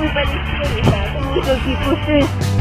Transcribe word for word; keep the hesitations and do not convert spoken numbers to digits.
不分区里的这个故事。